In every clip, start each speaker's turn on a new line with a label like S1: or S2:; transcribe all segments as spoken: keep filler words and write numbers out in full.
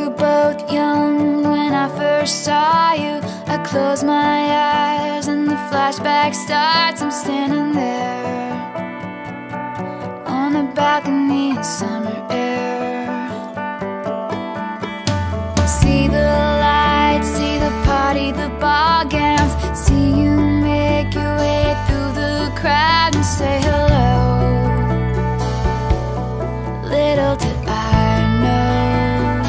S1: were both young when I first saw you. I close my eyes and the flashback starts. I'm standing there on a balcony in summer air. See the lights, see the party, the ball gowns. See you make your way through the crowd and say hello. Little did I know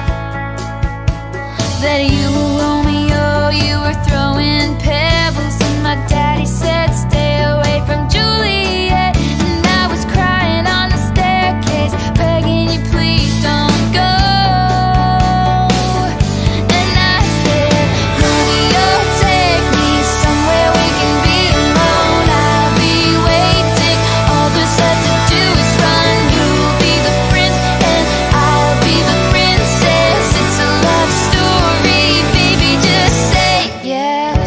S1: that you were Romeo, you were throwing pebbles, and my daddy said stay away from Juliet. And I was crying on the staircase, begging you please don't go. And I said, Romeo, take me somewhere we can be alone. I'll be waiting, all there's left to do is run. You'll be the prince and I'll be the princess. It's a love story, baby, just say yes.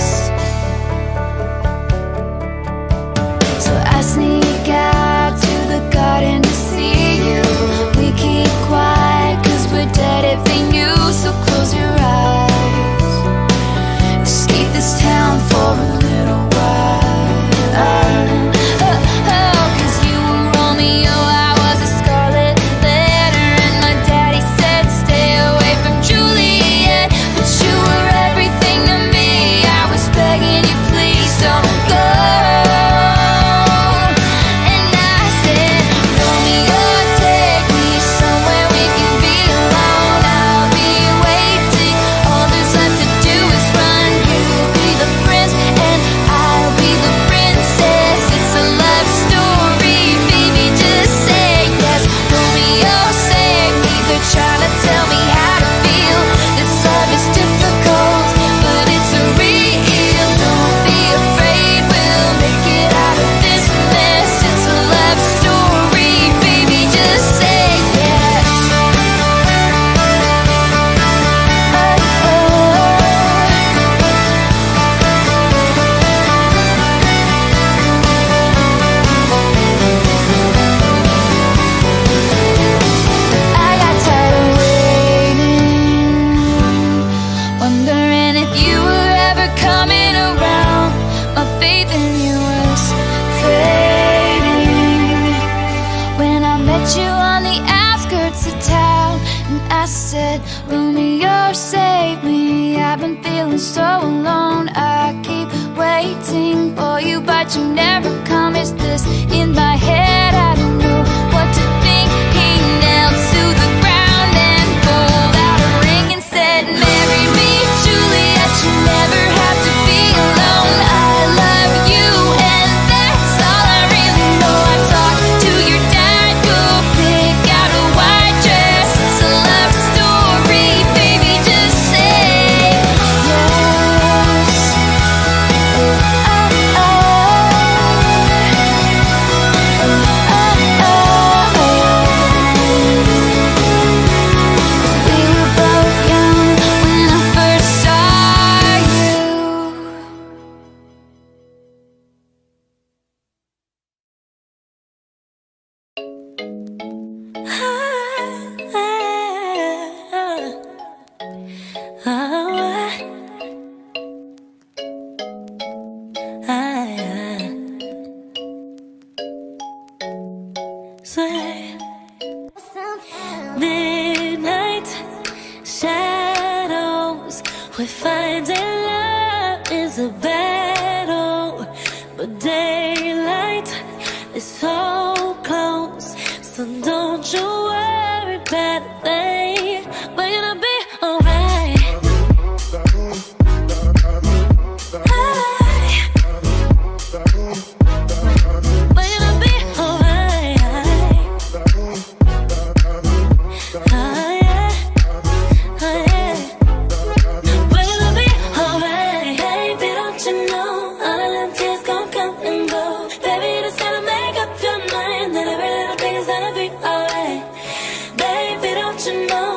S1: So I sneak out to the garden to see you. We keep quiet cause we're dead if they knew. So close your eyes, escape this town for a little while. Oh, oh, cause you were Romeo, I was a scarlet letter, and my daddy said stay away from Juliet. But you were everything to me, I was begging you please don't go. And I said, Romeo, take me somewhere we can be alone. I'll be waiting, all there's left to do is run. You'll be the prince and I'll be the princess. It's a love story, baby, just say yes. Romeo, save me, they're trying to tell me how to feel. This love is difficult, but it's a real. Don't be afraid, we'll make it out of this mess. It's a love story, baby, just say yes. Oh, I got tired of waiting, wondering if you were ever coming around. My faith in you was fading when I met you on the outskirts of town. And I said, Romeo, save me, I've been feeling so alone. I keep waiting for you, but you never come. Is this in my head? I don't know what to think. He knelt to the ground and pulled out a ring and said, marry me, Juliet, you never have to be alone. I love you and that's all I really know. I talked to your dad, go pick out a white dress. It's a love story, baby, just say yes. Oh, oh. We were both young when I first saw you.
S2: Midnight shadows, we're finding love is a battle, but daylight is so close. So don't you worry about a thing, we're gonna be alright. We're gonna be alright. Oh yeah, oh yeah. We're gonna be alright. Baby, don't you know all of them tears gon' come and go. Baby, just gotta make up your mind that every little thing is gonna be alright. Baby, don't you know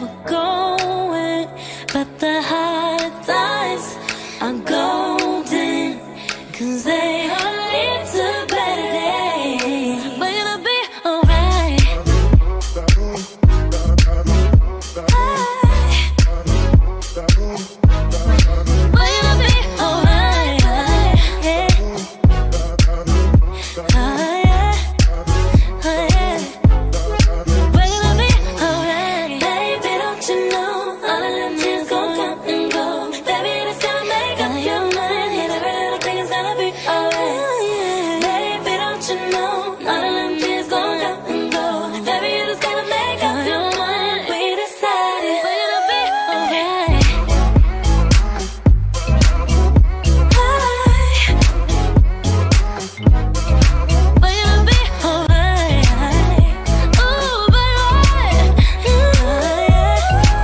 S2: we're going, but the hard times are golden, 'cause they all lead to better days. We're gonna be alright. We're gonna be alright. Yeah. Oh, yeah. Oh, yeah. We're gonna be alright. Baby, don't you know all of them tears gon' come and go. Baby, it's gonna make up your mind, and every little thing is gonna be alright. Baby, don't you know all of them tears gon' come and go. Baby, you just gotta make up your mind. We decided we're gonna be alright. We're gonna be alright. Ooh, baby. Oh, yeah.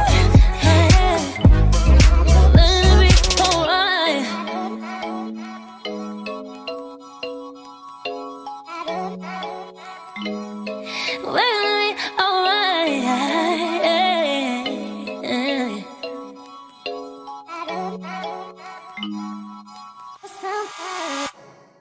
S2: We're gonna be alright. We're gonna be alright.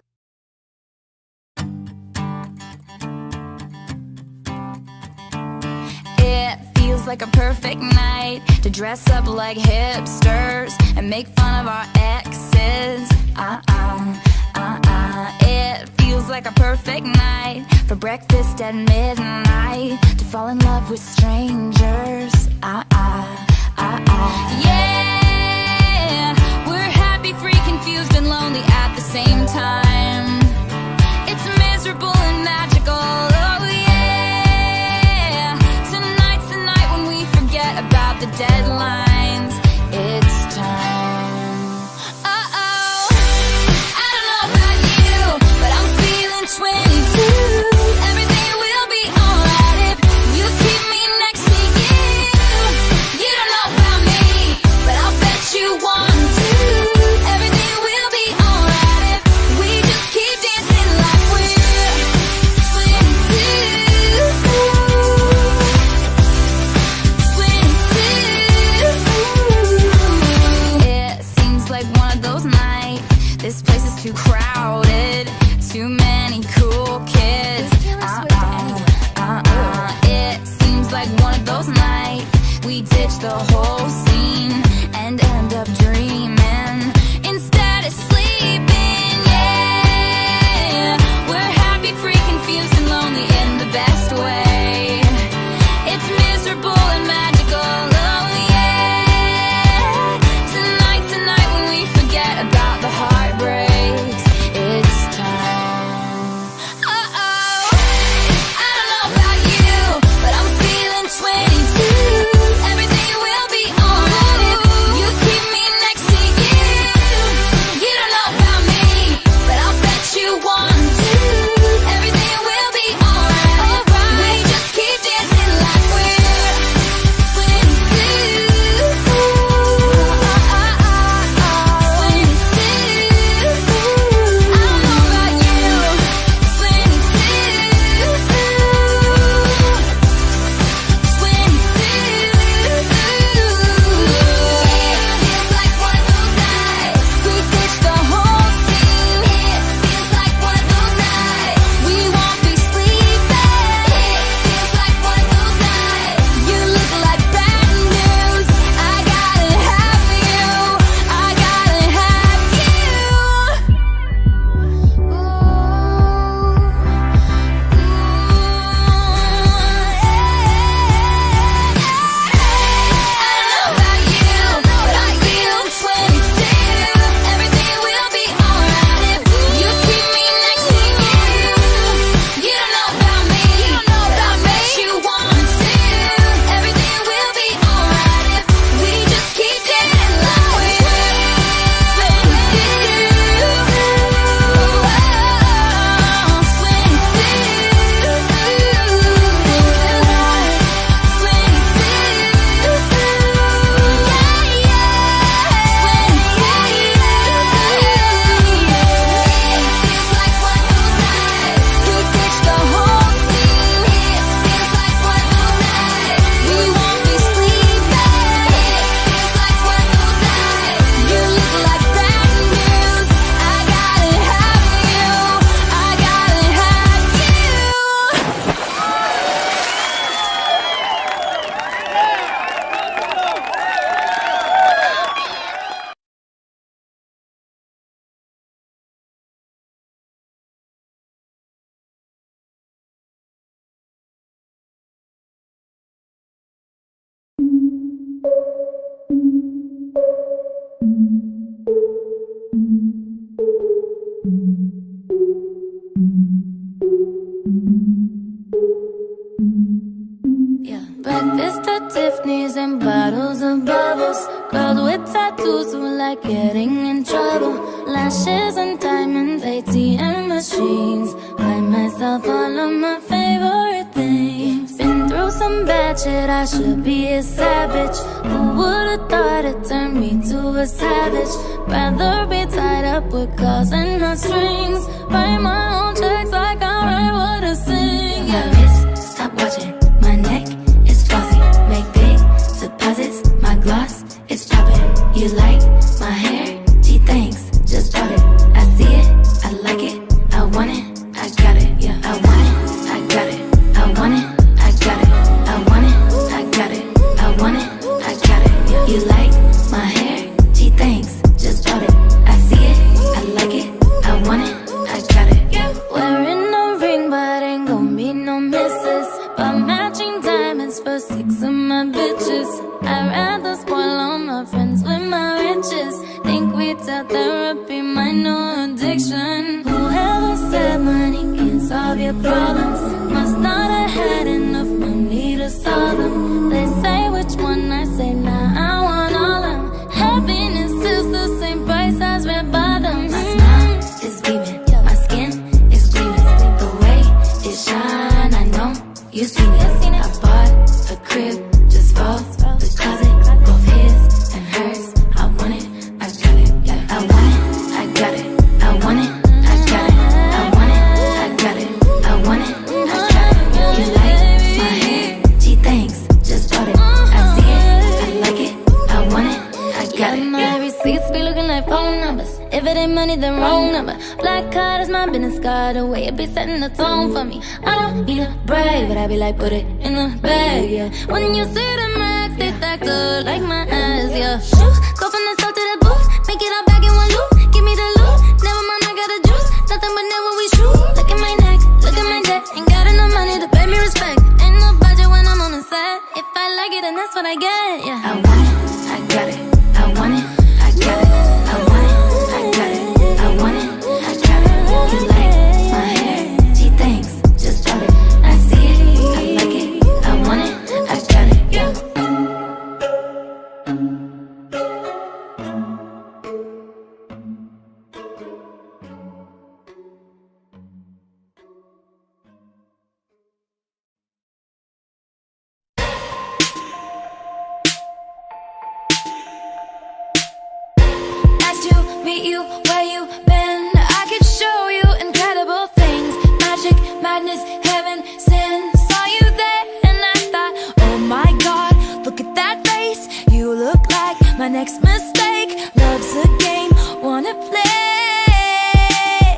S1: It feels like a perfect night to dress up like hipsters and make fun of our exes. Uh-uh, uh-uh. It feels like a perfect night for breakfast at midnight, to fall in love with strangers. Uh-uh, uh-uh. Yeah, we're happy, free, confused, and lonely at the same time. It's miserable and magical. Oh yeah, tonight's the night when we forget about the deadlines. It's time. Uh-oh, I don't know about you, but I'm feeling twenty-two. Everything will be alright if you keep me next to you. You don't know about me, but I'll bet you want to. Everything will be alright if we just keep dancing like we're twenty-two. twenty-two. It seems like one of those nights. This place is too crowded, too many cool kids. Uh-uh, uh-uh. It seems like one of those nights we ditch the whole scene and end up dreaming instead of sleeping. Yeah, we're happy, free, confused, and lonely in the best way. It's miserable and magical. Oh yeah, tonight's the night when we forget about the heartbreaks. It's time. Uh-oh, I don't know about you, but I'm feeling twenty-two. Everything will be alright.
S2: Tiffany's and bottles of bubbles. Girls with tattoos who like getting in trouble. Lashes and diamonds, A T M machines. Buy myself all of my favorite things. Been through some bad shit, I should be a savage. Who would've thought it turned me to a savage? Rather be tied up with calls and not strings. Write my own checks like I write what I sing. Yeah.
S3: My wrist, stop watching. My neck is flossy. Make big deposits. My gloss is popping. You like my hair? Gee, thanks. Just bought it. I see it. I like it. I want it. I got it. Yeah. I want it. I got it. I want it. I got it. I want it. I got it. I want it. I got it. Yeah. You like my hair? Gee, thanks. Just bought it. I see it. I like it. I want it. I got it. Yeah.
S2: Wearing a ring, but ain't gon' be no misses. But matching diamonds for six of my bitches. I'd rather spoil all my friends with my riches. Think we tell therapy my new addiction. Whoever said money can solve your problems must not have had enough money to solve them. They say which one, I say nah, I want all of them. Happiness is the same price as red bottoms.
S3: My smile is beaming. My skin is gleaming. The way it shine, I know you seen it. I bought a crib just for the closet, both his and hers. I want it, I got it. Yeah. I want it, I got it. I want it, I got it. I want it, I got it. I want it, I got it. You like my hair? Gee, thanks. Just bought it. I see it, I like it. I want it, I got it.
S2: My receipts be looking like phone numbers. If it ain't money, then wrong number. Black card is my business card. The way it be setting the tone for me. I don't need a brag, but I be like, put it in the bag, yeah. When you see the max, they stack up like my ass, yeah. Shoo, go from the south to the booth, make it all back in one loop. Give me the loot, never mind, I got the juice. Nothing but never we shoot. Look at my neck, look at my debt. Ain't got enough money to pay me respect. Ain't no budget when I'm on the set. If I like it, then that's what I get, yeah.
S3: I want it, I got it. I want it, I got it. I want it, I got it. I want it, I got it. You like my hair? Gee, thanks. Just bought it. I see it, I like it. I want it, I got it. Yeah.
S1: Meet you where you been. I could show you incredible things. Magic, madness, heaven, sin. Saw you there and I thought, oh my god, look at that face. You look like my next mistake. Love's a game, wanna play.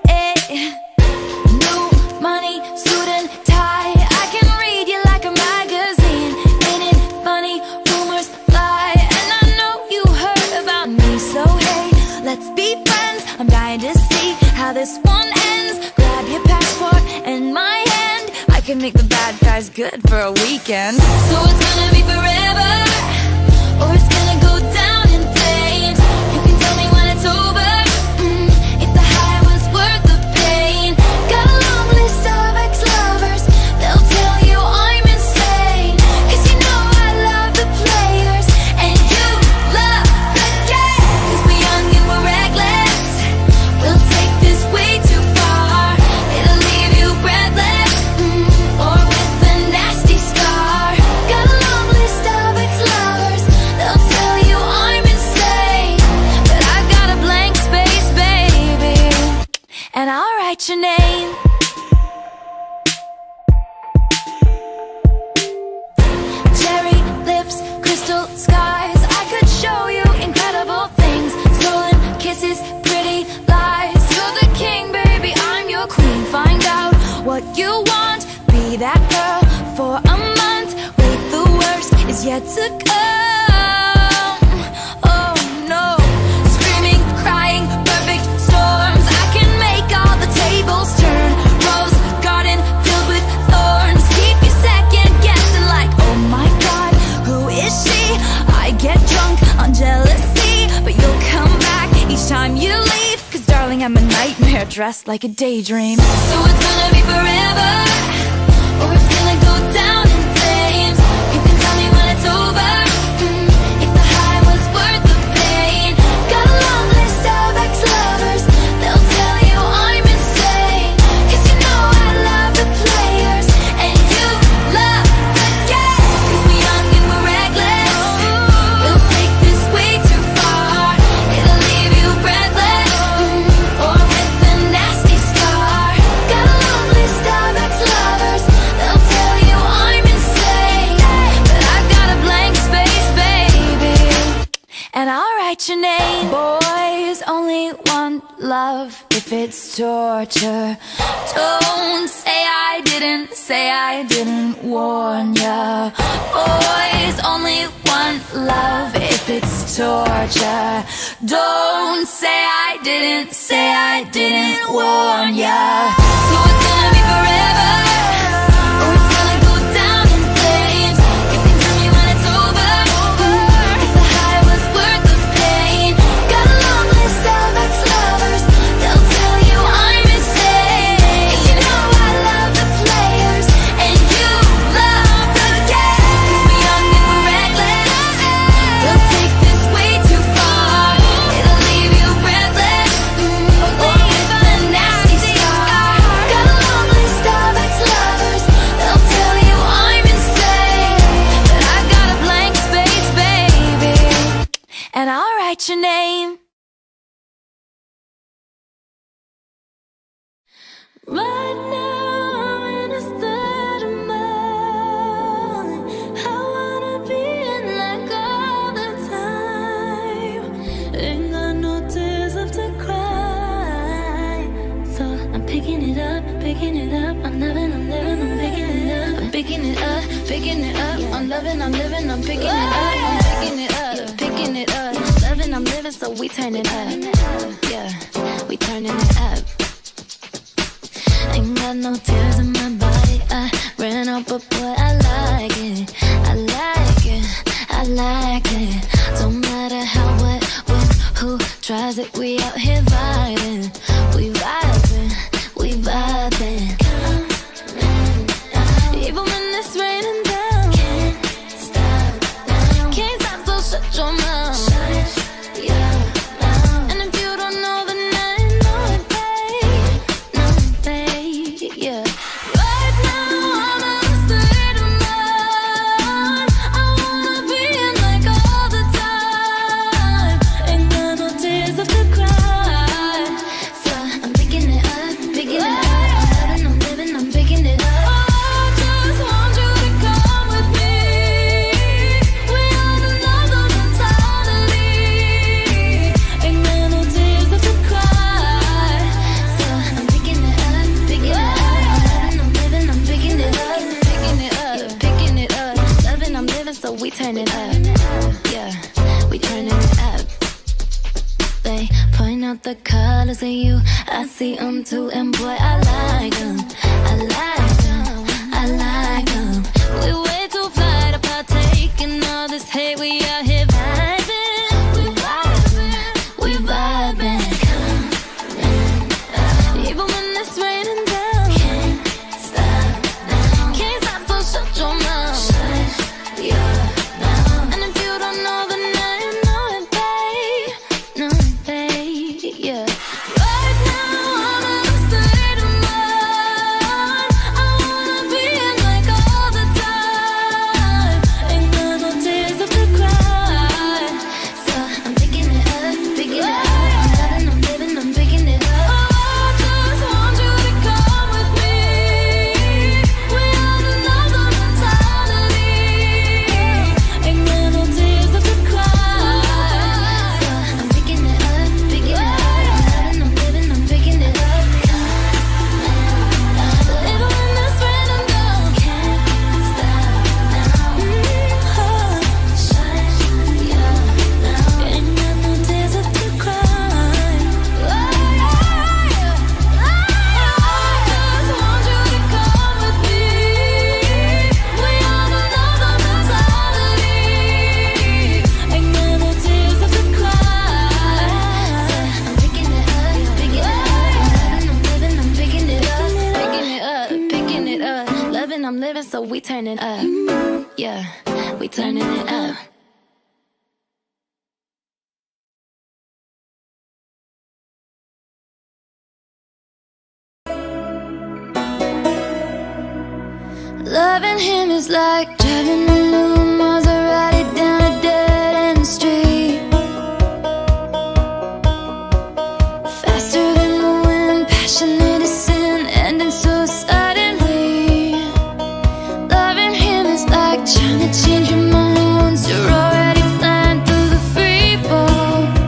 S1: New money, suit and tie. I can read you like a magazine. Ain't it funny? Rumors fly. And I know you heard about me, so hey, let's be friends. I'm dying to see how this one ends. Grab your passport and my hand. I can make the bad guys good for a weekend. So it's gonna be forever, or it's gonna go down in flames. You can tell me when it's over, mm, if the high was worth the pain. Got a long list of ex-lovers. They'll tell you I'm insane, 'cause you know I love the players and you love the game. 'Cause we're young and we're reckless. We'll take this way too far. It'll leave you breathless, mm, or with a nasty scar. Got a long list of ex-lovers. They'll tell you I'm insane, but I've got a blank space, baby, and I'll write your name. Cherry lips, crystal skies. I could show you incredible things. Stolen kisses, pretty lies. You're the king, baby, I'm your queen. Find out what you want. Be that girl for a month. Wait, the worst is yet to come. Oh no. Screaming, crying, perfect storms. I can make all the tables turn. Rose garden filled with thorns. Keep you second guessing like, oh my god, who is she? I get drunk on jealousy, but you'll come back each time you leave. 'Cause darling, I'm a nightmare dressed like a daydream. So it's gonna be forever, or it's gonna go down in flames. You can tell me when it's write your name. Boys only want love if it's torture. Don't say I didn't, say I didn't warn ya. Boys only want love if it's torture. Don't say I didn't, say I didn't warn ya. So it's gonna be forever, or it's gonna go down in flames. You can tell me when it's over, if the high was worth the pain. Got a long list of ex-lovers, they'll tell you I'm insane. You know I love the players, and you love the game. 'Cause we're young and we're reckless, they'll take this way too far. It'll leave you breathless, or even a nasty scar. Got a long list of ex-lovers, they'll tell you I'm insane. But I got a blank space, baby, and I'll write your name.
S2: Right now I'm in a state of mind. I wanna be in like all the time. Ain't got no tears left to cry. So I'm picking it up, picking it up. I'm loving, I'm living, I'm picking it up. I'm picking it up, picking it up. I'm loving, I'm living, I'm picking it up. I'm picking it up, picking it up. Loving, I'm living, so we turn it up. Yeah, we turning it up. Ain't got no tears in my body, I ran out, but boy, I like it. I like it, I like it. Don't matter how, what, when, who tries it, we out here vibing. We vibing, we vibing. Even when it's raining down, can't stop now. Can't stop, so shut your mouth. Shut your mouth. And if you don't know, then I know it, babe. No, babe, yeah. Right now I'm in a state of mind. I wanna be in like all the time. Ain't got no tears left to cry. So I'm picking it up, picking it up. I'm loving, I'm living, I'm picking it up. I just want you to come with me. We are another mentality. Ain't got no tears left to cry. So I'm picking it up, picking it up. I'm loving, I'm living, I'm picking it up, picking it up, picking it up. Loving, I'm living, so we turn it up. Yeah, we turning it up. They point out the colors in you, I see them too, and boy, I like them. I like them, I like them. We way too fly to partake in all this hate. We out here vibing, we vibing, we vibing. Even when it's raining down, can't stop now. Can't stop, so shut your mouth. Shut your mouth. And if you don't know, then I know it, babe. No, babe, yeah. Right now I'm in a state of mind. I wanna be in like all the time. Ain't got no tears left to cry. So I'm picking it up, picking it up. I'm loving, I'm living, I'm picking it up. I just want you to come with me. We are another mentality. Ain't got no tears left to cry. So I'm picking it up, picking it up. I'm loving, I'm living, I'm picking it up. Even when it's raining down, can't stop now. Shut your mouth. Ain't got no tears left to cry. I just want you to come with me. We are another mentality. Ain't got no tears left to cry. So I'm picking it up, picking it up. I'm loving, I'm living, I'm picking it up, picking it up, picking it up. Loving, I'm living, so we turn it up. Yeah, we turning it up.
S1: Loving him is like driving a new Maserati down a dead-end street. Faster than the wind, passionate as sin, ending so suddenly. Loving him is like trying to change your mind once you're already flying through the free fall.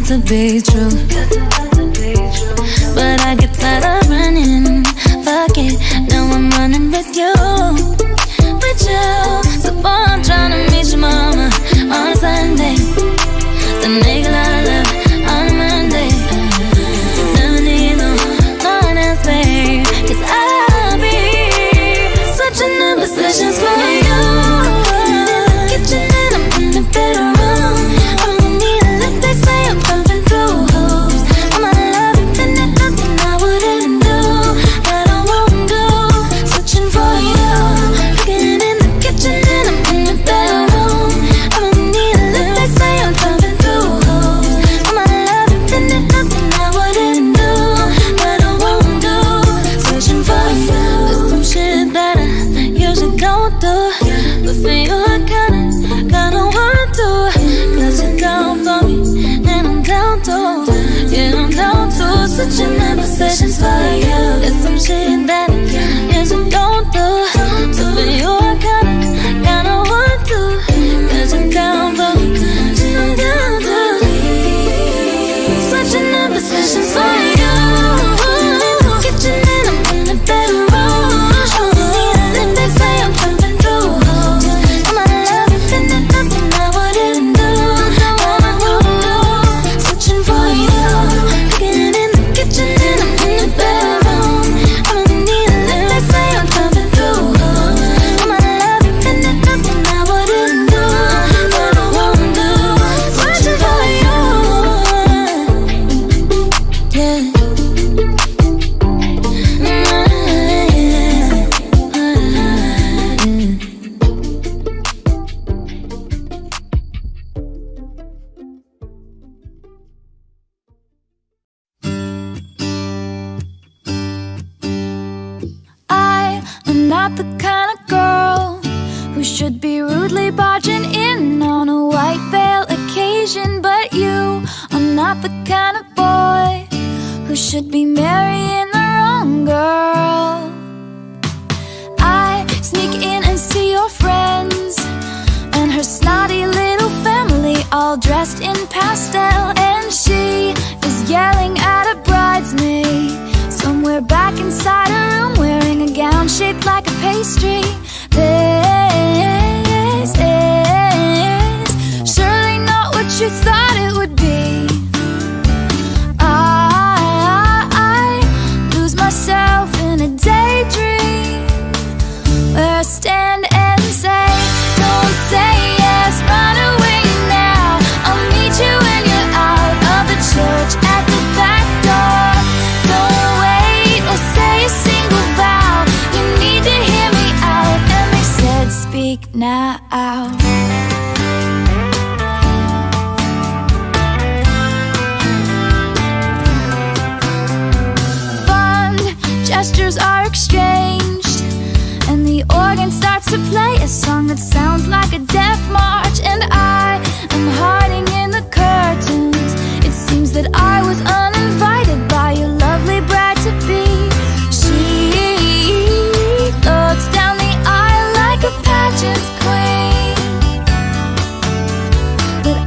S2: to be true. But I get tired of running. Fuck it, now I'm running with you. With you. So boy, I'm tryna meet your mama on a Sunday. Then make a lot of love on a Monday. Never need no one else, babe, 'cause I'll be switching up positions for you. In the kitchen and I'm in the bedroom. I'm gonna need a lift, they say I'm pumping through holes. All my love infinite, nothing I wouldn't do, that I won't do. Switching for you. Cooking in the kitchen and I'm in the bedroom. I'm gonna need a lift, they say I'm pumping through holes. All my love infinite, nothing I wouldn't do, that I won't do. Switching for you. There's some shit that I usually don't do, but for you I kinda, kinda want to. 'Cause you're down for me, and I'm down to, yeah, I'm down to. Switching my positions for you. There's some shit that I usually don't do, but for you I kinda, kinda want to. 'Cause you're down for me, and I'm down to. Switching my positions for you. In the kitchen and I'm in the bedroom. I'm gonna need a lift, they say I'm pumping through holes. All my love infinite, nothing I wouldn't do, that I won't do. Switching for you. Cooking in the kitchen and I'm in the bedroom. I'm gonna need a lift, they say I'm pumping through holes. All my love infinite, nothing I wouldn't do, that I won't do. Switching for you. Yeah.
S1: I am not the kind of girl who should be rudely barging in on a white veil occasion. But you are not the kind of boy who should be marrying the wrong girl. I sneak in and see your friends and her snotty little family, all dressed in pastel, and she is yelling at a bridesmaid somewhere back inside her room, wearing a gown shaped like a pastry. This is surely not what you thought it would be. I, I lose myself in a daydream where I stand and say, don't say yes, run away now. I'll meet you when you're out of the church at the back door. Don't wait or say a single vow. You need to hear me out. And they said, speak now. Fond gestures are exchanged, and the organ starts to play a song that sounds like a death march. And I am hiding in the curtains. It seems that I was uninvited by your lovely bride-to-be. She floats down the aisle like a pageant queen. But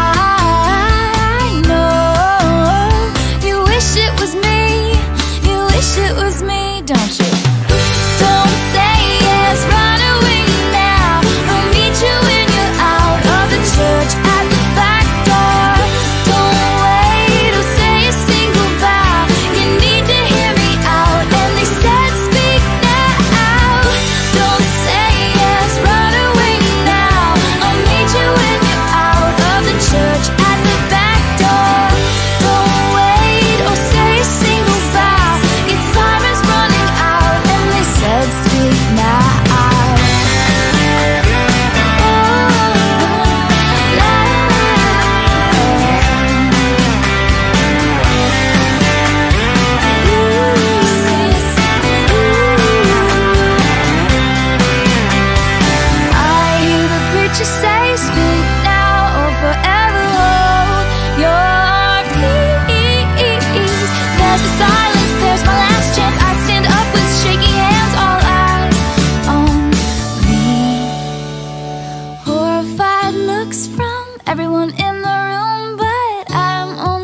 S1: I know you wish it was me. You wish it was me, don't you? Don't say yes, run away now. I'll meet you when you're out of the church at the back door. Don't wait or say a single vow. You need to hear me out. And they said, speak now. Don't say yes, run away now. I'll meet you when you're out of the church at the back door. Don't wait or say a single vow. Your time is running out. And they said, speak now. I hear the preacher say, speak now or forever hold your peace. There's the silence, there's my last chance. I stand up with shaky hands, all eyes on me. Horrified looks from everyone in the room, but I'm only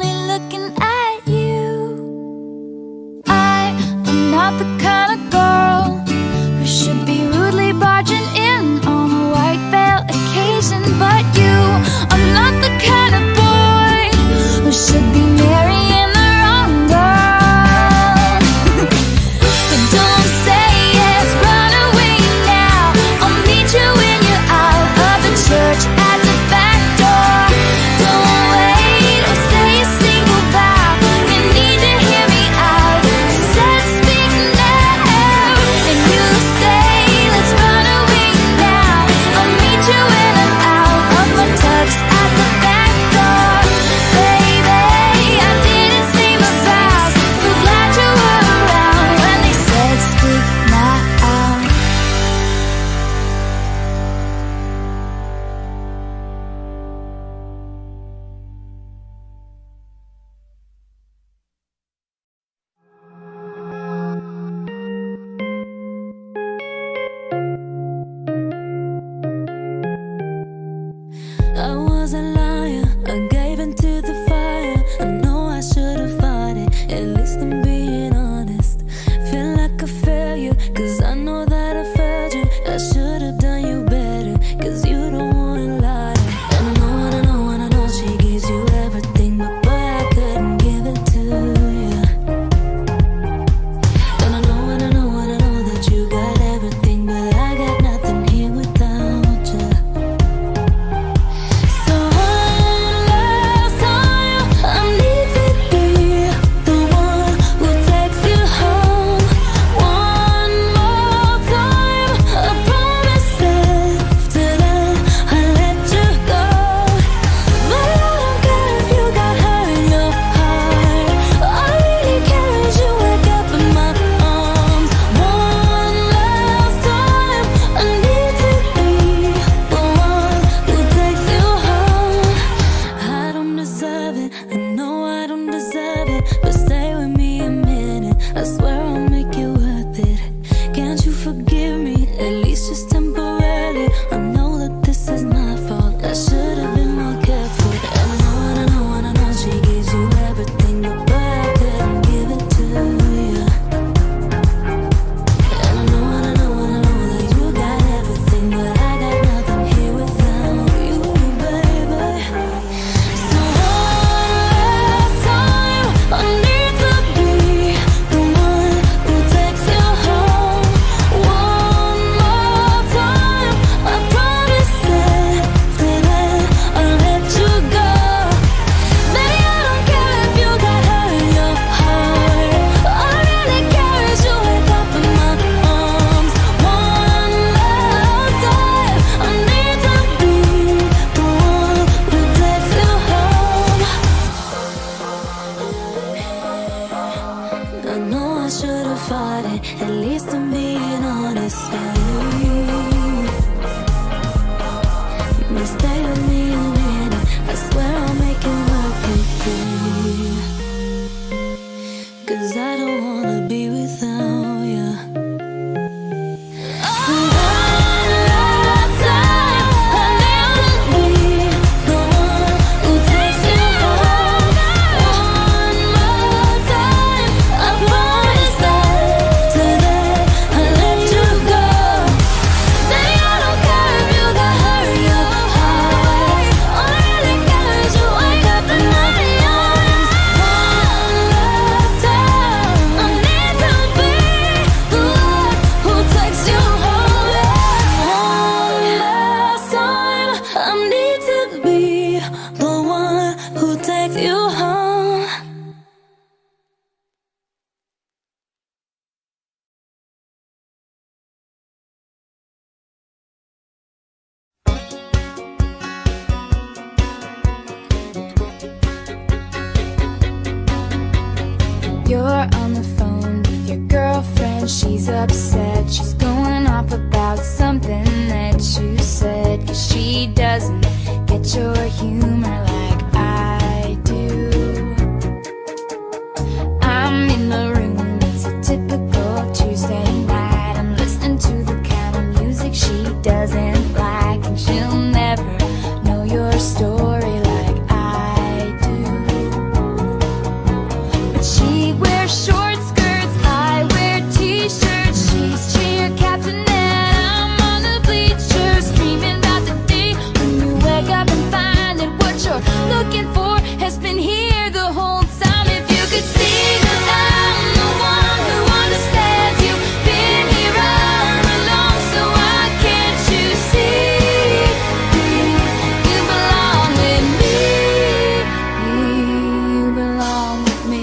S1: are on the phone with your girlfriend. She's upset, she's going off about something that you said, 'cause she doesn't get your humor like I do. I'm in the room, it's a typical Tuesday night. I'm listening to the kind of music she doesn't like, and she'll never know your story like I do. But she wears short skirts, I wear t-shirts. She's cheer captain and I'm on the bleachers, dreaming about the day when you wake up and find that what you're looking for has been here the whole time. If you could see that I'm the one who understands you, been here all along, so why can't you see? You belong with me, you belong with me.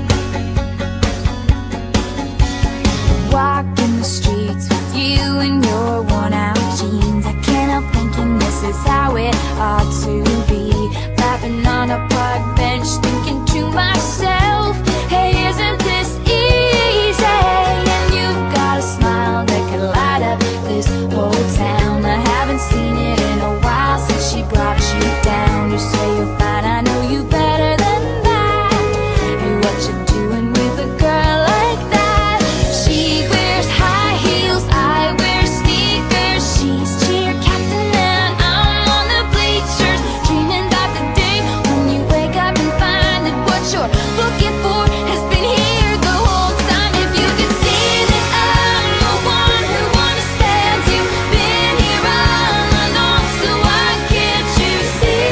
S1: Walking the streets with you in your worn out jeans, I can't help thinking this is how it ought to be. Laughing on a park bench, thinking to myself, hey, isn't this easy? And you've got a smile that could light up this whole town. I haven't seen it in a while since she brought you down. You say you're fine, I know you better than that. Hey, what you doing with a girl like that? She wears high heels, I wear sneakers. She's cheer captain and I'm on the bleachers, dreaming about the day when you wake up and find that what you're looking for has been here the whole time. If you could see that I'm the one who understands you, been here all along, so why can't you see?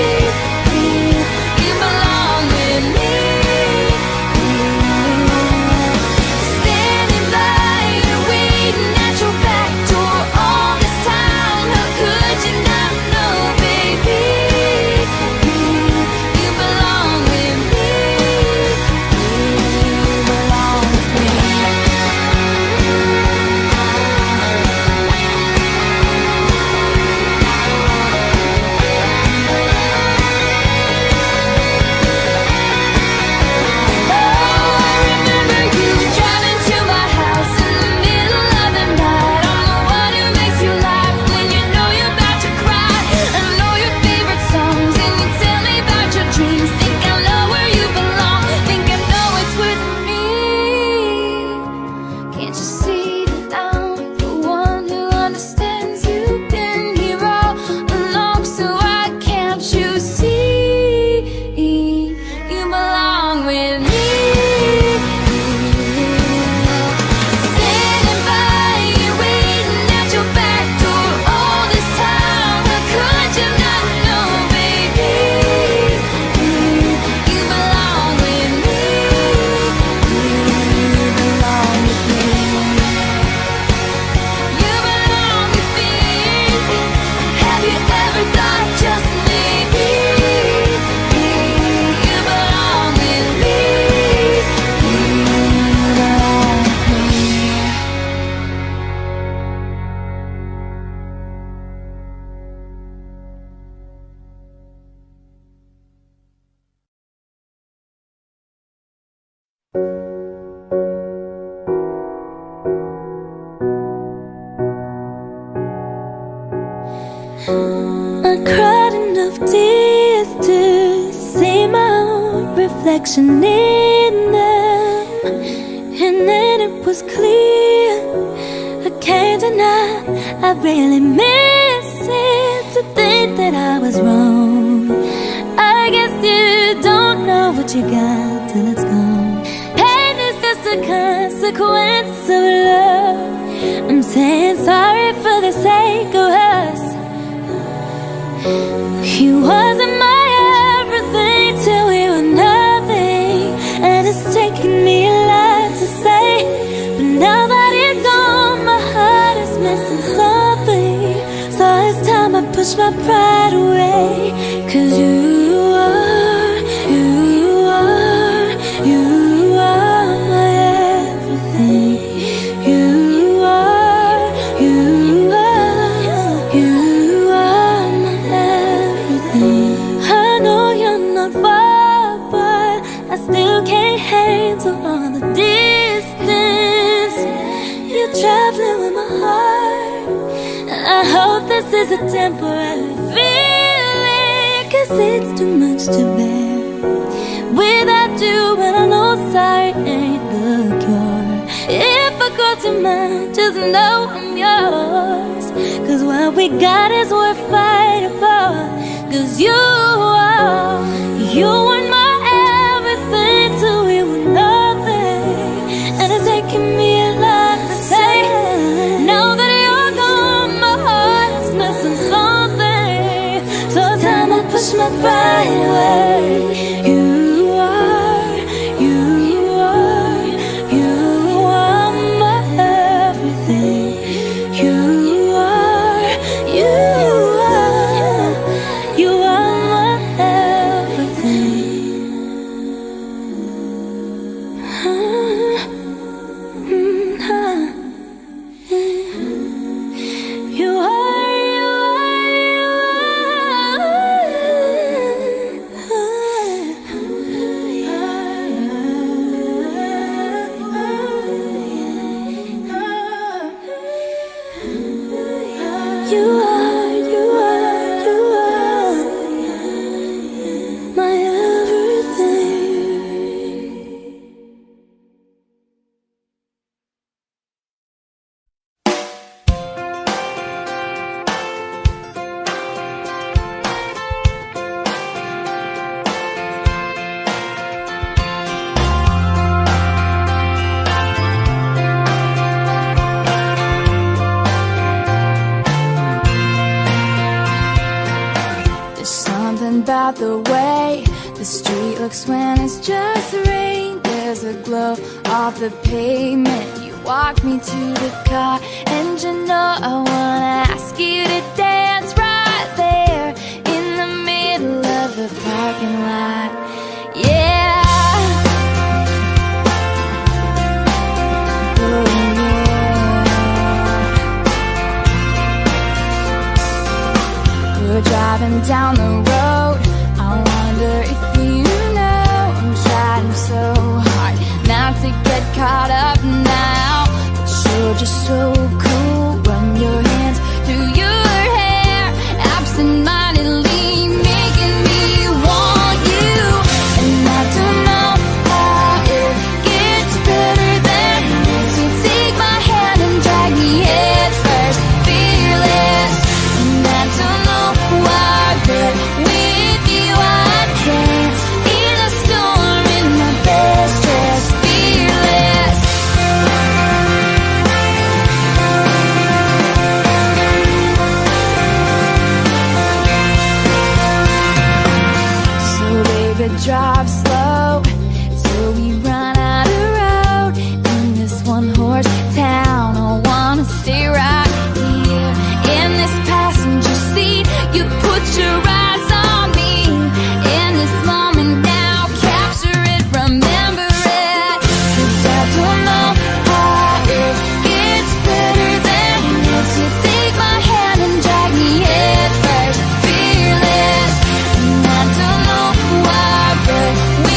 S1: You belong with me. Standing by you, waiting at your back door all this time. How could you not know, baby? You belong with me. You belong with me. Oh, I remember you driving to my house in the middle of the night. I'm the one who makes you laugh when you know you're about to cry. I know your favorite songs and you tell me about your dreams. Think I know where you belong, think I know it's with me. Can't you see that I'm the one who understands you, been here all along, so why can't you see? You belong with me. Standing by you, waiting at your back door all this time. How could you not know, baby? You belong with me. You belong with me. You belong with me. Have you ever thought just maybe? You belong with me. You belong with me.
S2: I cried enough tears to see my own reflection in them, and then it was clear, I can't deny, I really miss it. To think that I was wrong, I guess you don't know what you got till it's gone. Pain is just a consequence of love. I'm saying sorry for the sake of us. You wasn't my everything till we were nothing, and it's taken me a lot to say, but now that it's gone, my heart is missing something. So it's time I push my pride away, 'cause you are, you are, you are my everything. You are, you are, you are my everything. I know you're not far, but I still can't handle all the distance. You're traveling with my heart. I hope this is a temporary feeling, 'cause it's too much to bear without you, and I know sight ain't the cure. If I cross your mind, just know I'm yours, 'cause what we got is worth fighting for. 'Cause you are, you are my everything to you, nothing. And it's taking me a lot to say. Now that you're gone, my heart is missing something. So it's time I push my pride away. You are, you are, you are my everything. You are, you are, you are my everything. You are, you You are, you are, you are my everything.
S1: There's something about the way the street looks when it's just rain. There's a glow off the pavement. You walk me to the car, and you know I wanna ask you to dance right there in the middle of the parking lot. Yeah. Oh, yeah. We're driving down the road. I wonder if you know I'm trying so hard not to get caught up now, but you're just so cool. Run your hands through your hair, absent-mindedly making me want you. And I don't know how it gets better than this. You take my hand and drag me head first, fearless. And I don't know why, but with you I dance in a storm in my best dress, fearless. So baby, drive slow till we run out of road in this one-horse town. I wanna stay right here in this passenger seat. You put your eyes on me in this moment now. Capture it, remember it. 'Cause I don't know how it gets better than this. You take my hand and drag me head first, fearless. And I don't know why, but we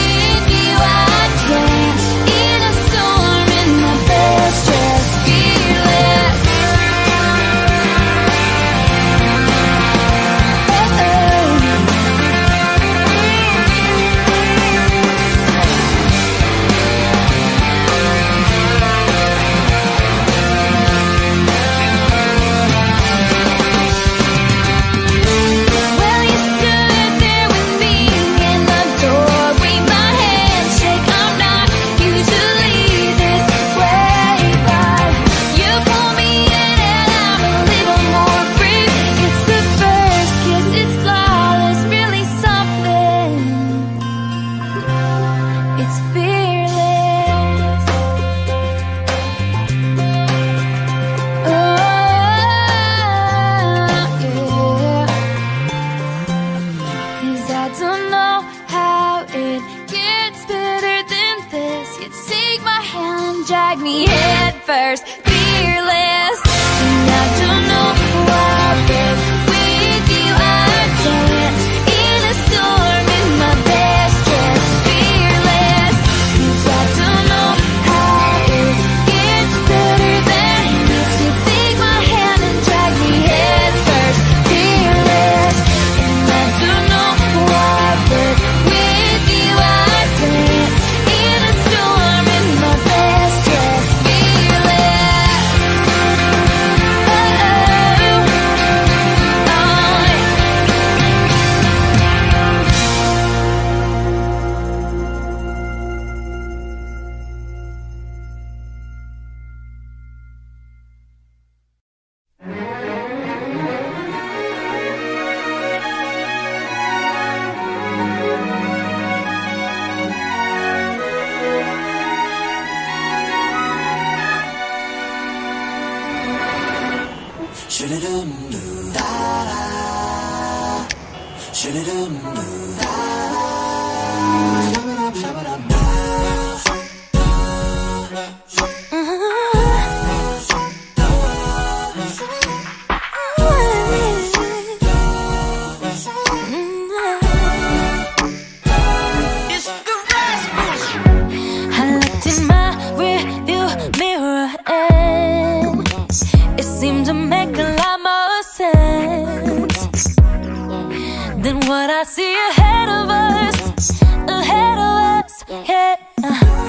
S2: What I see ahead of us, ahead of us, yeah. Uh,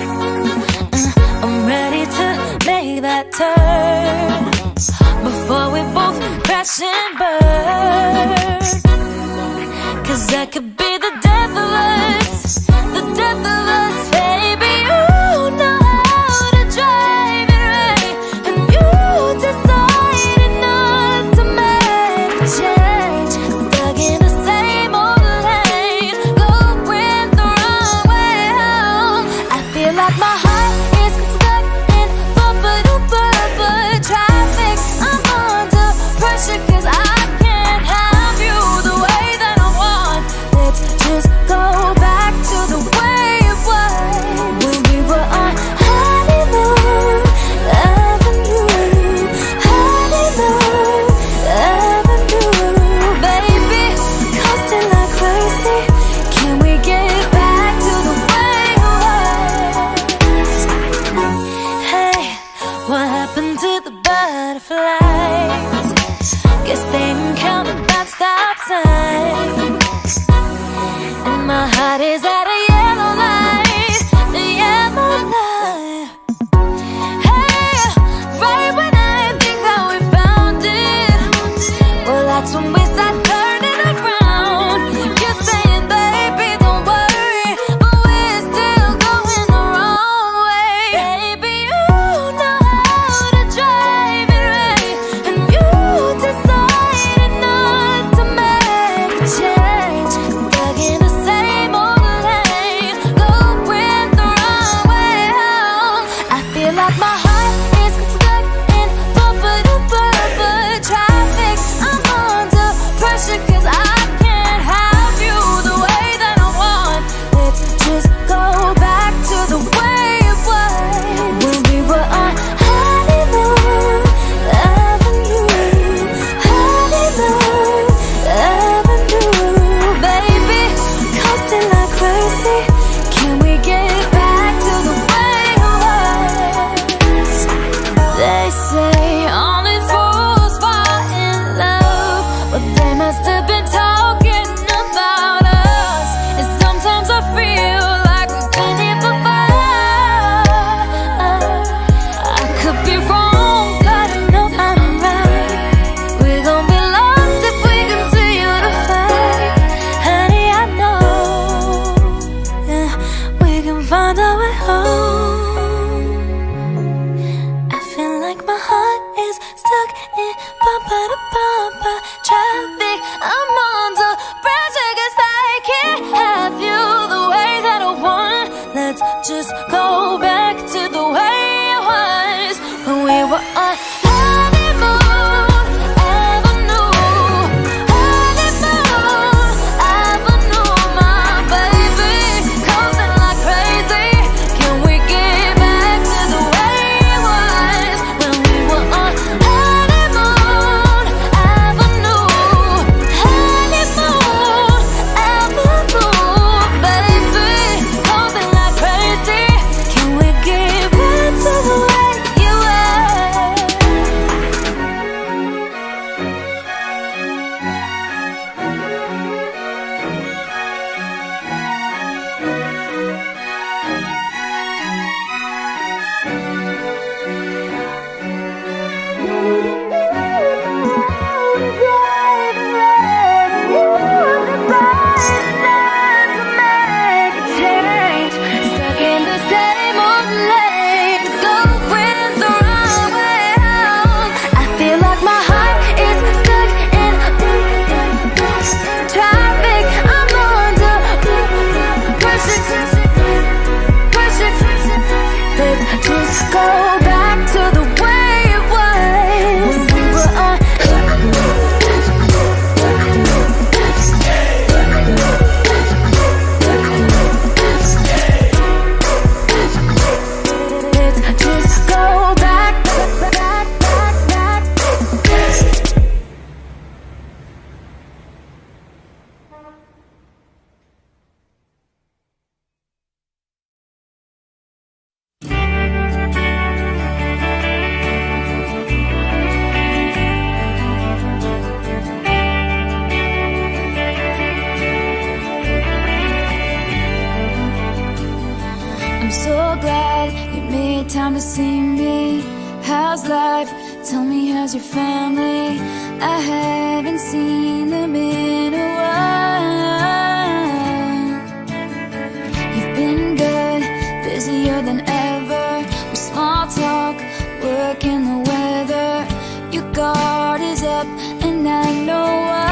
S2: uh, I'm ready to make that turn before we both crash and burn. Cause that could be the death of us, the death of us, baby. You know how to drive it right, and you decided not to make a change. Stuck in the same old lane, going the wrong way home. I feel like my heart is stuck in bumper-to-bumper traffic. I'm under pressure cause I can't have you the way that I want. Let's just go back to the way it was when we were on honeymoon avenue, honeymoon avenue, baby. Coasting like crazy, can we get back to the way it was? Hey, what happened to the butterflies? Guess they didn't count about stop signs. And my heart is at a yellow light, a yellow light. Hey, right when I think that we found it, well, that's when we start turning around. You're saying, baby, don't worry, but we're still going the wrong way. Baby, you know how to drive it right, and you decided not to make a change. Stuck in the same old lane, going the wrong way home. I feel like my heart is stuck in bumper-to-bumper traffic. I'm under
S1: time to see me. How's life? Tell me, how's your family? I haven't seen them in a while. You've been good, busier than ever, with small talk, work and the weather. Your guard is up and I know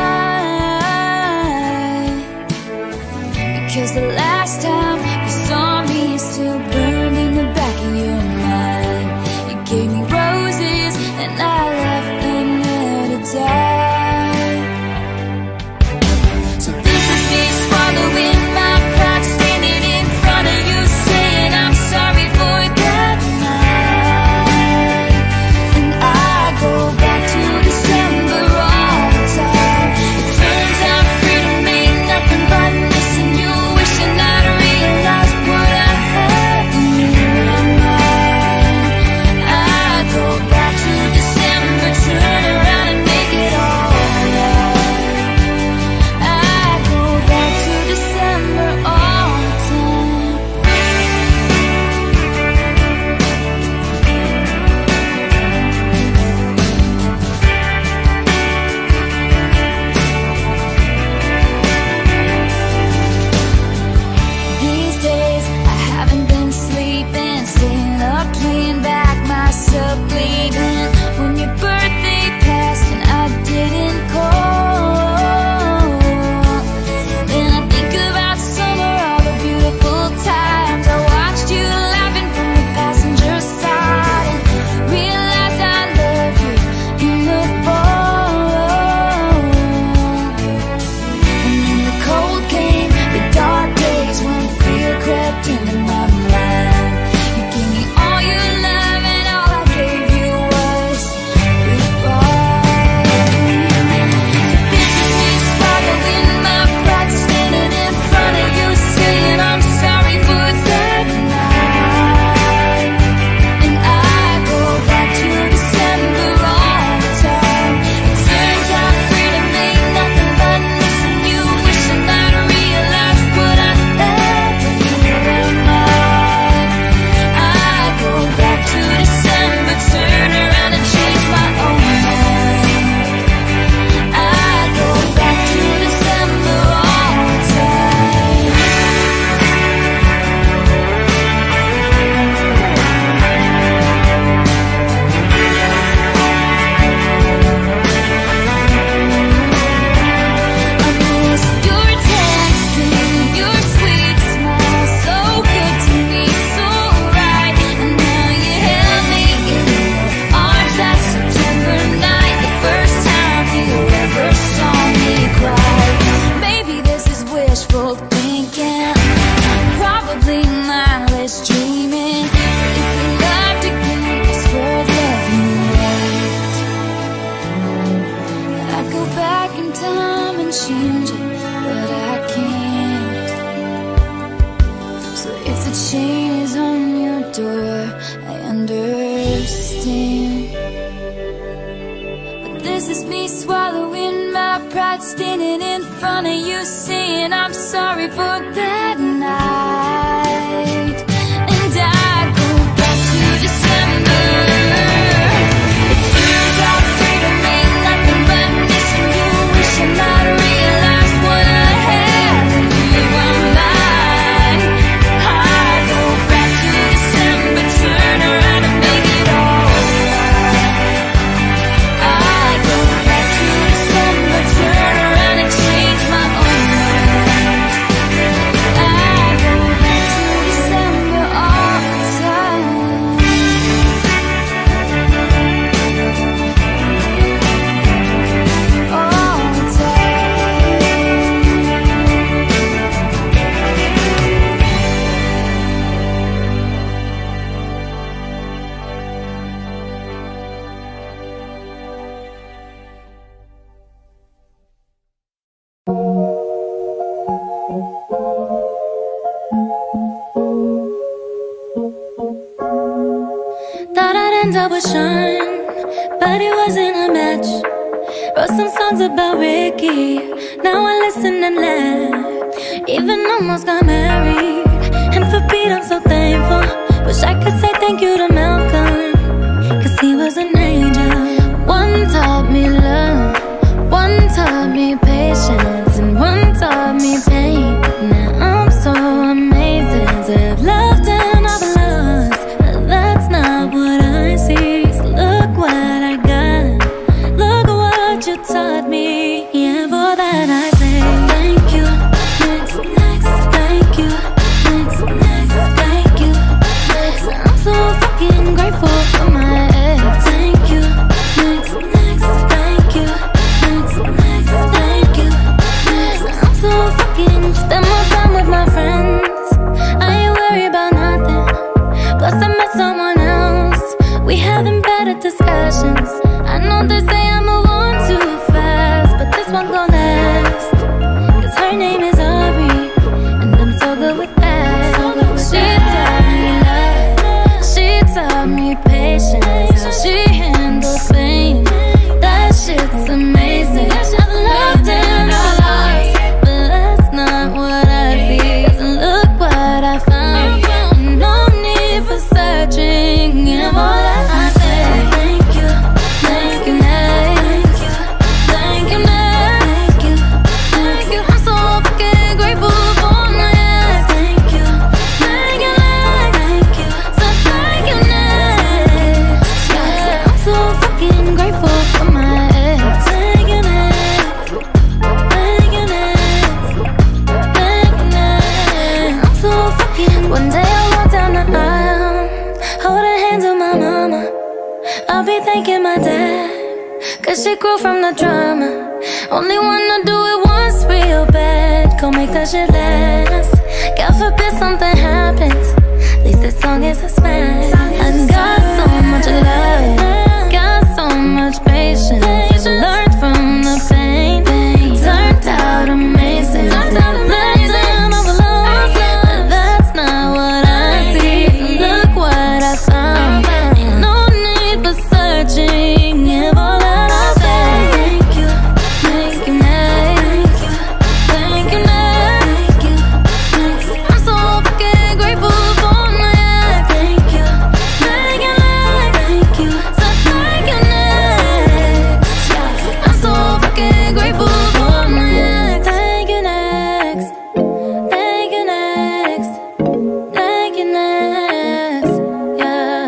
S1: why. Because the last time you saw me is still burned in the back of your mind. You gave me roses and I left them there to die. So this is me swallowing my pride, standing in front of you saying I'm sorry for that night. And I go back to December all the time. It turns out freedom ain't nothing but missing you, wishing I'd realized what I had in my mind. I go back to December, turn around and make it all right. I go back to December all the time. These days I haven't been sleeping, staying up, playing back myself, bleeding. When your birthday passed and I didn't call, then I think about summer, all the beautiful times I watched you laughing from the passenger side, and realized I love you in the fall. And then the cold came, the dark days when fear crept into my mind. You gave me all your love and all I gave you was goodbye. So this is me swallowing my pride, standing in front of you saying I'm sorry for that night. And I go back to December all the time. It turns out freedom ain't nothing but missing you, wishing I'd realized what I had when you were mine. I go back to December, turn around and change my own mind. I go back to December all the time. I miss your texting, your sweet smile, so good to me, so right. And now you held me in your arms that September night, the first time you ever saw me cry. Maybe this is wishful thinking, probably mindless dreaming. But if we loved again, I swear I'd love you right. I'd go back in time and change it, but I can't. So if the chain is on your door, I understand. But this is me swallowing my pride, standing in front of you saying I'm sorry for that night. And I go back to December. It turns out freedom ain't nothing but missing you, wishing I'd realized what I had when you were mine. I go back to December, turn around and make it all right. I go back to December, turn around and change my own mind. I go back to December all the time. All the time.
S2: Thought I'd end up with Sean, but it wasn't a match. Wrote some songs about Ricky, now I listen and laugh. Even almost got married, and for Pete I'm so thankful. Wish I could say thank you to Malcolm, cause he was an angel. One taught me love, one taught me patience, and one taught me pain. Now I'm so amazing to have loved and I've lost, but that's not what I see. So look what I got, look what you taught me. Yeah, for that I say thank you. Next, next, thank you. Next, next, thank you. Next, I'm so fucking grateful for my ex. Thank you. Next, next, thank you. Next, next, thank you. Next, I'm so fucking spend more time with my friends. I ain't worried about nothing. Plus I met someone else. We having better discussions. I know they say I move on too fast, but this one gon' last. Cause her name is Aubrey, and I'm so good with that. She taught me love, she taught me patience, how she handles pain. That shit's amazing. I've loved and I've lost, but that's not what I see. Cause look what I found, no need for searching. And all that I say, thank you, thank you, thank you, thank you, thank you, thank you. I'm so fucking grateful for my ex. Thank you, thank you, thank you, so thank you, next. Yeah, I'm so fucking grateful for my ex. Thank you, next. Thank you, next. Thank you, next. I'm so fucking. One day I'll walk down the aisle, holding hands with my mama. I'll be thanking my dad, cause she grew from the drama. Only wanna do it once real bad, go make that shit last. God forbid something happens, at least this song is a smash. I got so much love, got so much patience. Learned from the pain, turned out amazing. Left and I've lost, but that's not what I see. Look what I found, ain't no need for searching. Give all that I say. Thank you, thank you, thank you, thank you, thank you, thank you. I'm so fucking grateful for my ex. Thank you, thank you, thank you, so thank you, next. I'm so fucking grateful for my ex. Thank you, next. Thank you, next. Thank you, next. Yeah.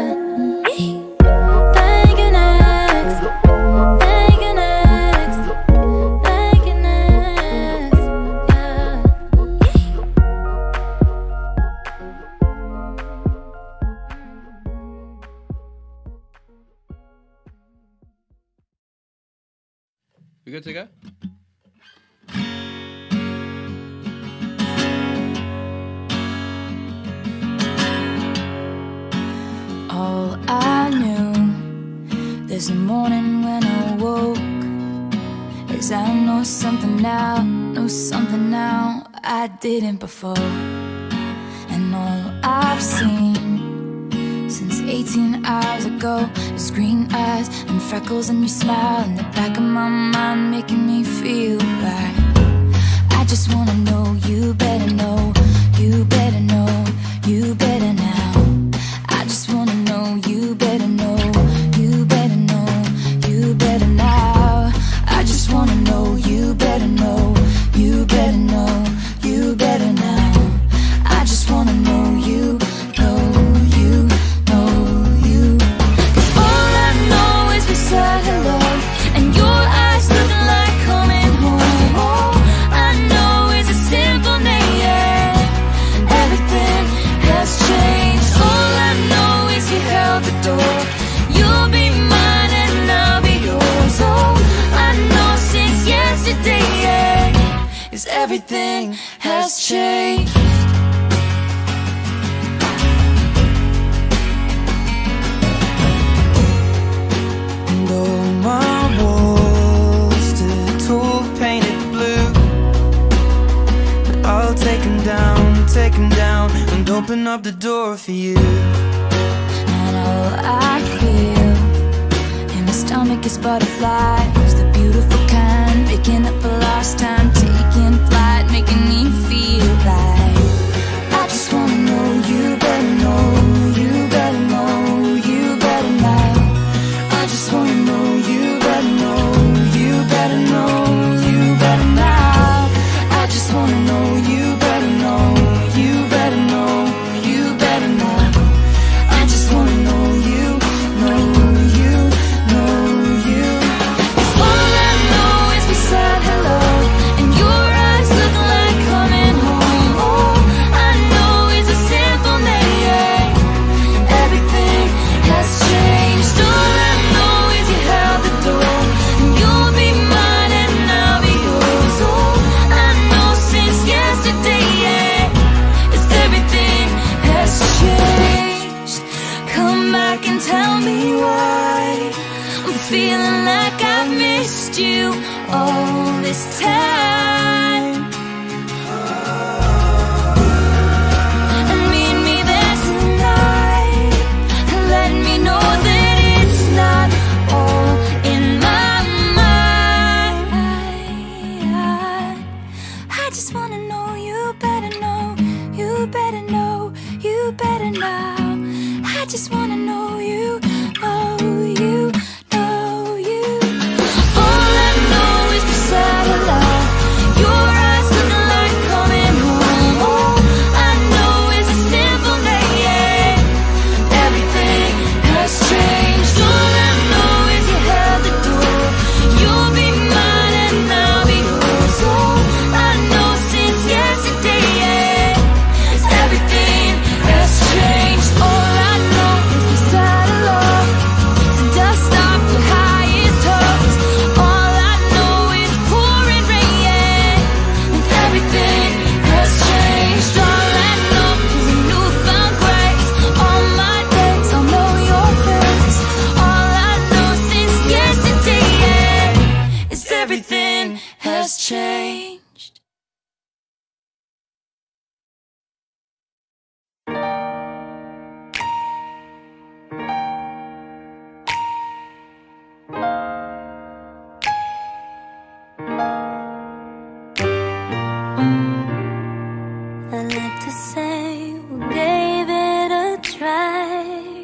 S2: Thank you, next. Thank you, next. Thank you, next. Yeah.
S4: We good to go?
S1: All I knew this morning when I woke is I know something now, know something now I didn't before. And all I've seen since eighteen hours ago is green eyes and freckles and your smile in the back of my mind, making me feel right. I just wanna know, you better know, you better know, you better now. I just wanna know, you better know, you better know, you better now. I just wanna know, you better know, you better know, you better now. I just wanna know, you know, you know, you. Cause all I know is we said hello, and your eyes looking like coming home. All I know is a simple name, yeah. Everything has changed. All I know is you held the door. You'll be mine and I'll be yours. All I know since yesterday, yeah, is everything has changed.
S5: And all my walls stood tall, painted blue, but I'll take them down, take them down, and open up the door for you.
S1: And all I feel in my stomach is butterflies, the beautiful kind, making up for lost time, taking flight, making me feel like I just wanna know, you better know, you just wanna know you, know you, know you. All I know is the satellite, your eyes looking like coming home. All I know is a simple name. Everything has changed. All I know is you held the door. You'll be mine and I'll be yours. All I know since yesterday is everything has changed. All I know is the satellite, the dust off the highest hopes. All I know is pouring rain, and everything has changed. All I know is a newfound grace. All my days I'll know your face. All I know since yesterday is everything has changed.
S2: I like to say we gave it a try.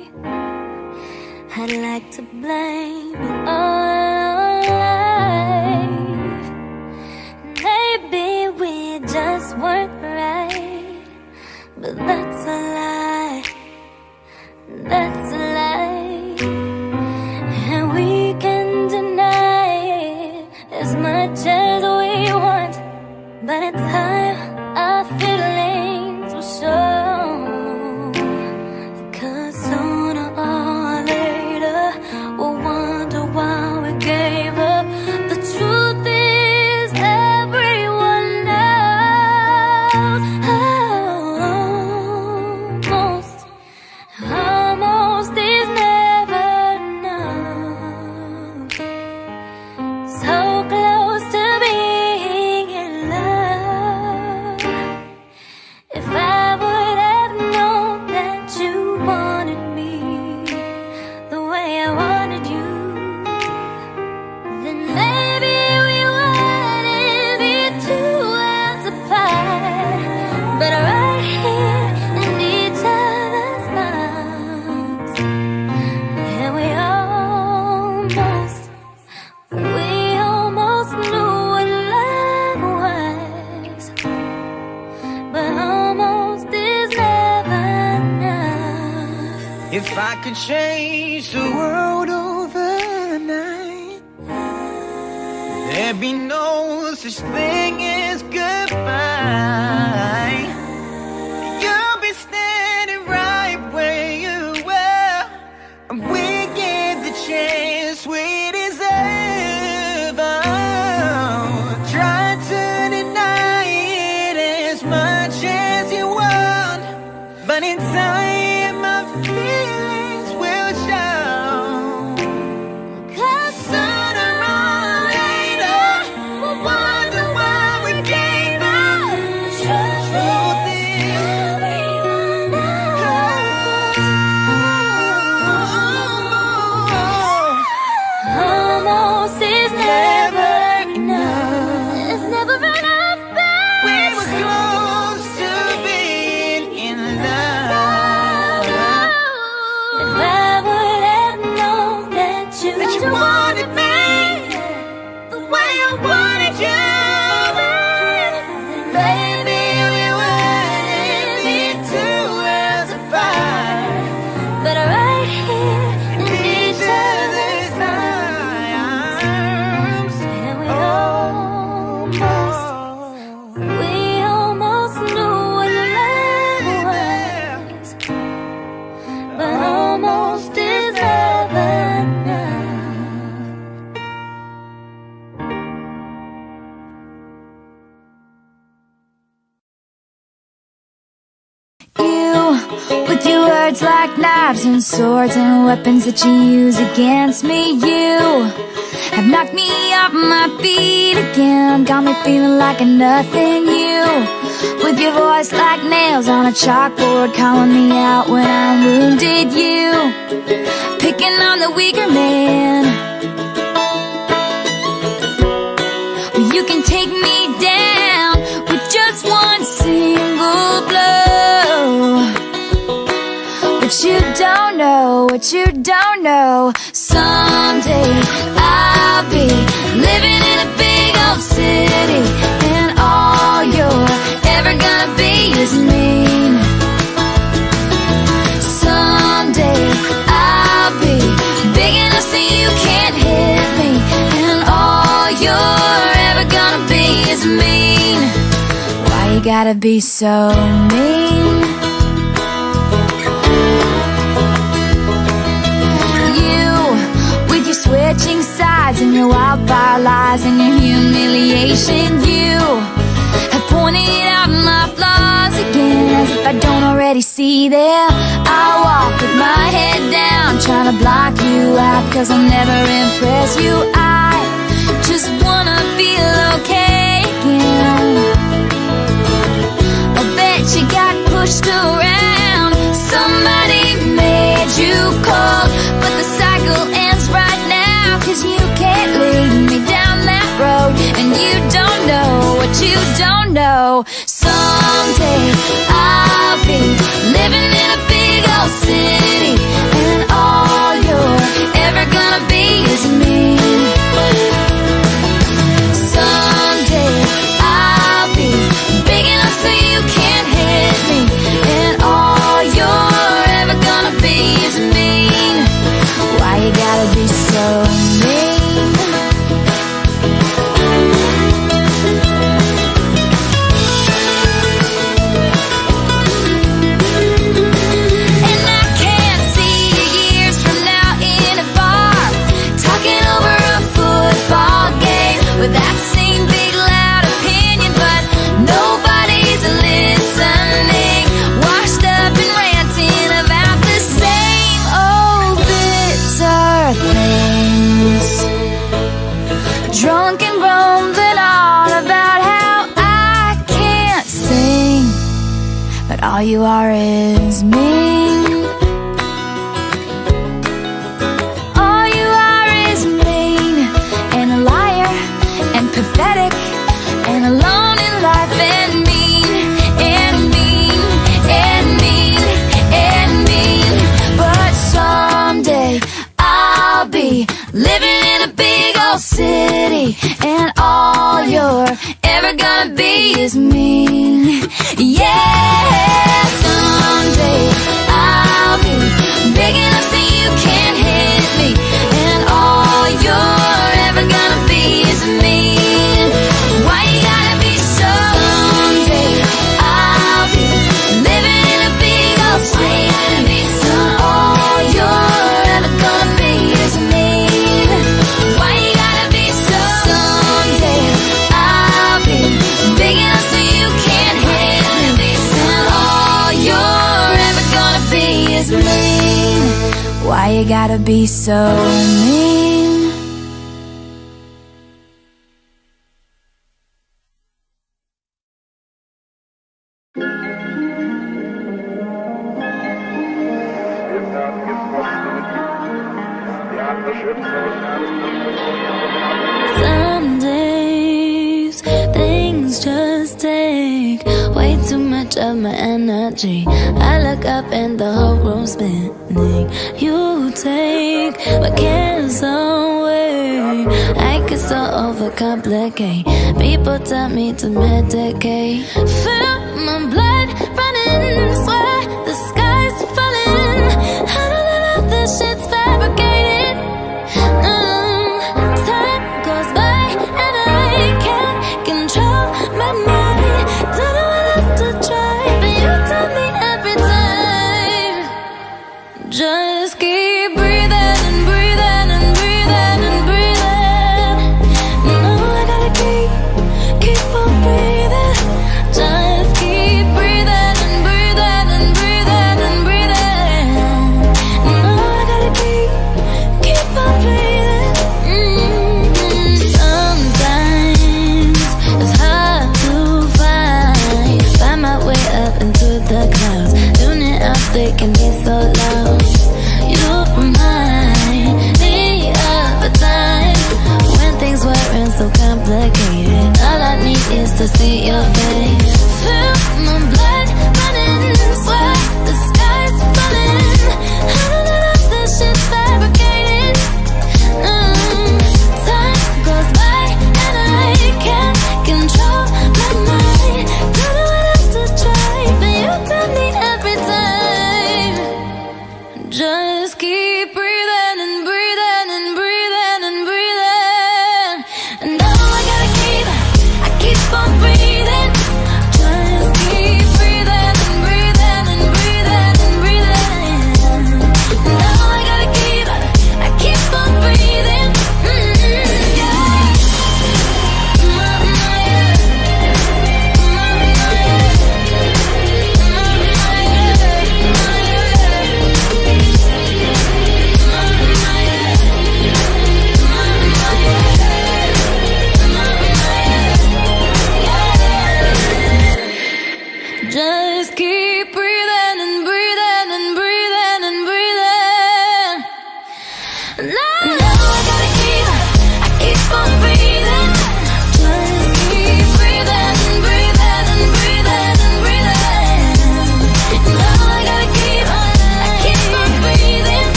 S2: I'd like to blame it all on life. Maybe we just weren't right, but that's a lie. That's a lie. And we can deny it as much as we want, but in time our feelings will show. 'Cause sooner or later we'll wonder why we gave up. The truth is everyone knows. Almost, almost is never enough. So close to being in love. If I would have known that you wanted me the way I wanted you, then maybe we wouldn't be two worlds apart, but right here in each other's arms. And we almost, we almost knew what love was, but almost is never enough.
S5: If I could change the world overnight, there'd be no such thing as goodbye. You'll be standing right where you were, and we get the chance we deserve. Oh, try to deny it as much as you want, but in time my feelings will show. 'Cause sooner or later we'll wonder why we gave up. The truth is everyone knows.
S2: Almost is never enough. It's never enough,
S5: We
S2: babe.
S5: were close to being in love.
S2: If I would have known that you,
S5: That you wanted me the way I wanted you, baby, we wouldn't be two worlds apart,
S2: but right here in each other's
S5: arms.
S2: and we almost, we almost knew what love was, but almost is never enough.
S1: You, with your words like knives and swords and weapons that you use against me. You have knocked me off my feet again, got me feeling like a nothing. You, with your voice like nails on a chalkboard, calling me out when I'm wounded. You, picking on the weaker man. Well, you can take me down with just one single blow, but you don't know, what you don't know. Someday I'll be living in a big old city, and all you're ever gonna be is mean. Someday I'll be big enough so you can't hit me, and all you're ever gonna be is mean. Why you gotta be so mean? You, with your switching sides and your wildfire lies and your humiliation, you have pointed out my flaws again, as if I don't already see them. I walk with my head down, trying to block you out, cause I'll never impress you. I just wanna feel okay again. I bet you got pushed around, somebody made you cold, but the cycle ends right now, cause you can't lead me down that road, and you don't know what you don't know. Someday I'll be living in a big old city, and all you're ever gonna be is me. Someday I'll be big enough so you can't hit me, and all you're ever gonna be is mean. Why you gotta be so mean? And I can't see you years from now in a bar, talking over a football game with that same big loud opinion, but nobody's listening, washed up and ranting about the same old bitter things, drunk and grumbling on about how I can't sing, but all you are is mean. All you are is mean, and a liar, and pathetic, and alone in life, and mean, and mean, and mean, and mean. But someday I'll be living in a big old city, and all you're ever gonna be is mean. Yeah, someday I'll be big enough so you can't hit me, and all you're ever gonna be is mean. Why you gotta be so? Someday I'll be living in a big old city, and all you're ever gonna be is mean. Why you gotta be so? Someday I'll be big enough so you can't hit me, and all you're ever gonna be is mean. Why you gotta be so mean?
S2: Some days things just take way too much of my energy. I look up and the whole room's spinning. You take my cares away. I get so overcomplicate. People tell me to medicate. Feel my blood running, swear the sky's falling. I don't know if this shit's fabricated.